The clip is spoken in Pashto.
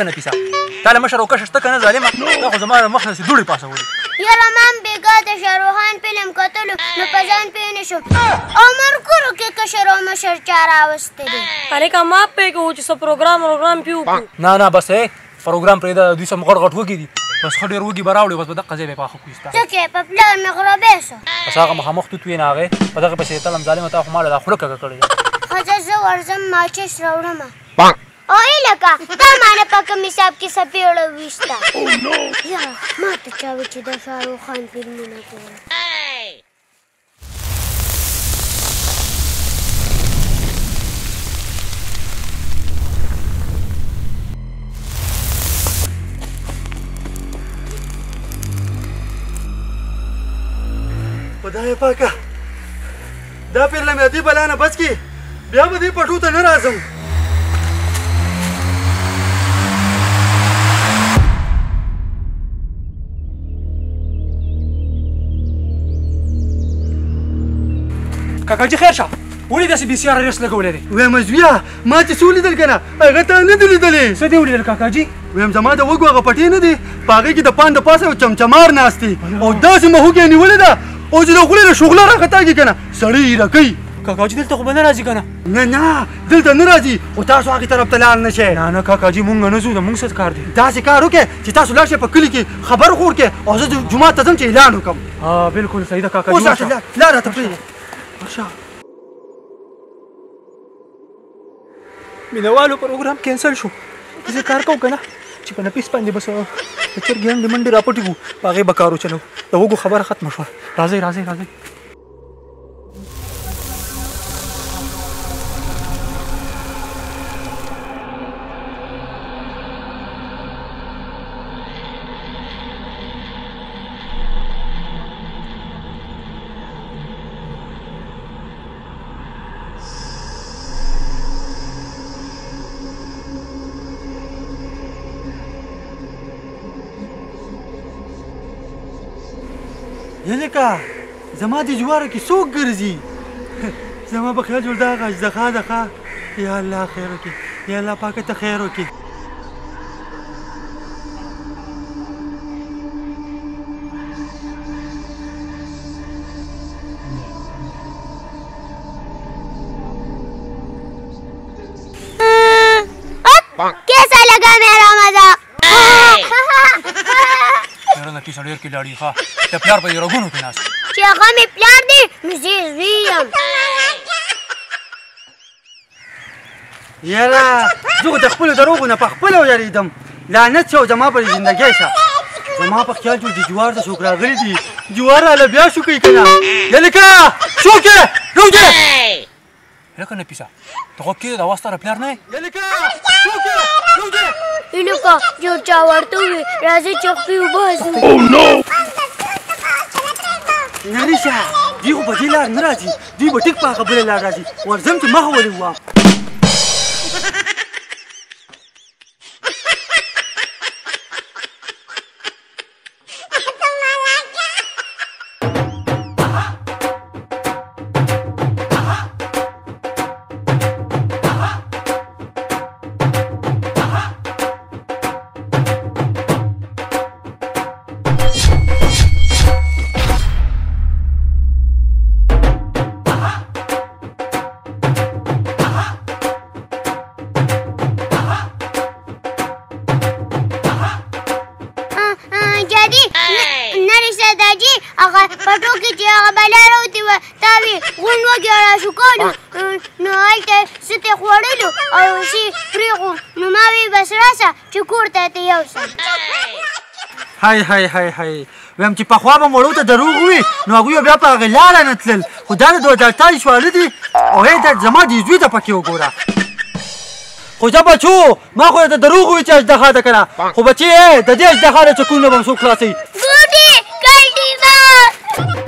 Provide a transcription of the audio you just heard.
که نفیسه تا له مشر او کشر شته که نه ظالمه دا خو زما د مخ نه سې دوړې پاڅولې یاره ما هم بېګا د شاهروخان فلم کتلو نو په ځان پوه نه شوم او ملګرو کې کشر او مشر چا راوستی دي هلکه ما پوهېږو چې څه پروګرام پې وکړو نه بس پروګرام پرېږده دوی سم غټ غټ وږي دي بس ښه ډېر وږي به راوړي بس په دغه ځای به یې پاخه کړو ستا څه کې په پلار نغربی سو بس هغه مخامخ توت وې نه هغې په دغې پسې تلم ظالمه تا خو ما له دا خوله کږه کړې ده ښځه زه ورځم ماچس راوړمه او هیلکه تا ما نه په کوم حساب کې څه پیړه ویسته یاره ما ته چا وایي چې د شاهرخ خان فلمونه ګورم خدای پاکه دا پیر له مې دې بلا نه بچ کړي بیا به دې پټو ته نه راځم کاکاجي خیر شه ولې داسې بې سیاره ریس لګولی دی ویم زویه ما چې څه ولیدل که نه هغه تا نه دي لیدلې څه دې ولیدل کاکاجي ویم زما د وږو هغه پټې نه دي په هغې کې د پان د پاسه یو چمچمار ناست دي او داسې مهوږې یې نیولې ده او چې د خولې نه شغله راخطاږي که نه سړی یې راکوي کاکاجي دلته خو به نه راځي که نه نه دلته نه راځي خو تاسو هغې طرف ته لاړ نه شئ نه کاکاجي مونږ نه ځو د مونږ څه کار دی داسې کار وکړئ چې تاسو لاړ شئ په کلي کې خبر خور کړئ او زه جومات ته ځم چې اعلان وکړم بلکل صحیح ده کاکاجي اوس راشه لار راته پرېږده ورشه مینهوالو پروګرام کینسل شو زه کار کوم که نه چې په نفیس باندې بس د چرګې انډې منډې راپټې کړو په هغې به کار وچلو د وږو خبره ختمه شوه راځئ یلکه زما د جوارو کې څوک ګرځي زما په خیال جوړ دغه اژدها یا الله خیر وکړي یا الله پاکه ته خیر وکړي कैसा लगा मेरा मजाक یاره نفیسه ډېر کلاړي ښه د پلار په رګونو کې ناست چې هغه مې پلار دی نو زه یې زوی یم یاره زه خو د خپلو دروغو نه په خپله ویرېدم لعنت شو زما پر زندګۍ شه زما په خیال جوړ د جوار د څوک راغلي دي جوار هله بیا شوکوي که نه یلکه څوک یې روجې هلکه نفیسه ته خو کېږې د اواز سره پلار نه یې یلکه څوک یې روجې هیلکه یو چا ورته وویل راځئ چې خپې وباسو نریشه دوی خو په دې لار نه راځي دوی به ټیک په هغه بله لار راځي ورځم چې مخه ولې ووام هغه پټو کې چې هغه بلا راوتې وه تا وې غونډ وږي راشوکولو نو هلته څه ترې خوړلو او څه پرېښو نو ما وې بس راسه چې کور ته ته یوسم های ویم چې پخوا به مړو ته دروغ ووي نو هغوی به بیا په هغې لاره نه تلل خو دا د 2028 واله دي او دا زما د زوی ته پکې وګوره خو دا بچو ما خو ته دروغ ووي چې اژدها ده که نه خو بچې د دې اژدها له چکونو به هم څوک خلاصوي ګوډې کلټیوار